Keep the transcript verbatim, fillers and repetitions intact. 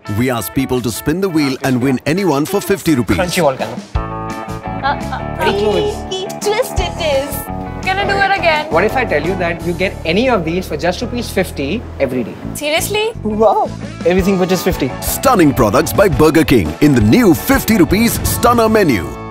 We ask people to spin the wheel and win anyone for fifty rupees. Crunchy volcano. Uh, uh, Very close. he twist it is. Gonna do it again. What if I tell you that you get any of these for just rupees fifty every day? Seriously? Wow. Everything for just fifty. Stunning products by Burger King in the new fifty rupees Stunner menu.